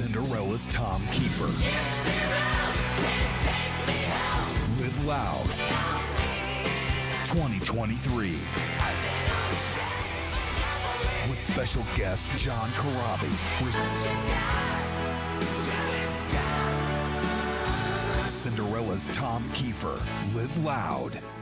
Cinderella's Tom Keifer. Live Loud 2023. With special guest John Corabi. Cinderella's Tom Keifer. Live Loud.